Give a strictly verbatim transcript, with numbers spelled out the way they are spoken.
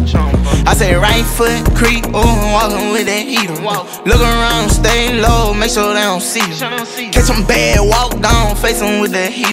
I say right foot creep, ooh, I'm walking with that heater. Look around, stay low, make sure they don't see you. Catch them bad, walk down, face them with that heat.